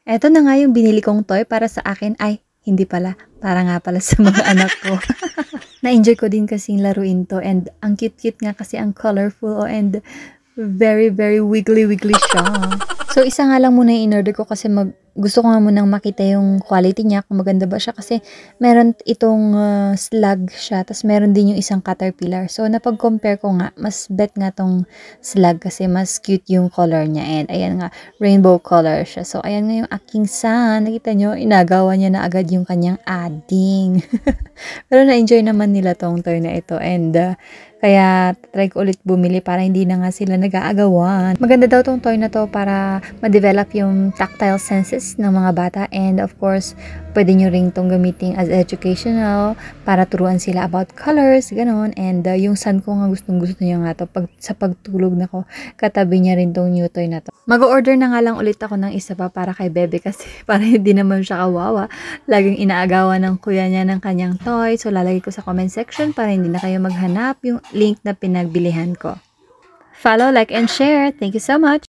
Eto na nga yung binili kong toy para sa akin. Ay, hindi pala. Para nga pala sa mga anak ko. Na-enjoy ko din kasing laruin 'to and ang cute-cute nga kasi ang colorful and very, very wiggly-wiggly siya. So, isa nga lang muna yung in-order ko kasi gusto ko nga munang makita yung quality niya, kung maganda ba siya kasi meron itong slug siya, tas meron din yung isang caterpillar. So, napag-compare ko nga, mas bet nga tong slug kasi mas cute yung color niya and ayan nga, rainbow color siya. So, ayan nga yung aking son. Nakita nyo, inagawa niya na agad yung kanyang adding. Pero na-enjoy naman nila tong toy na ito and kaya try ko ulit bumili para hindi na nga sila nag-aagawan. Maganda daw tong toy na to para ma-develop yung tactile senses ng mga bata and of course, pwede nyo ring tong gamitin as educational para turuan sila about colors, ganon. And yung son ko nga gustong-gusto niya nga to. Sa pagtulog na ko, katabi niya rin tong new toy na to. Mag-order na nga lang ulit ako ng isa pa para kay Bebe kasi para hindi naman siya kawawa. Laging inaagawan ng kuya niya ng kanyang toy. So, lalagay ko sa comment section para hindi na kayo maghanap yung link na pinagbilihan ko. Follow, like, and share. Thank you so much!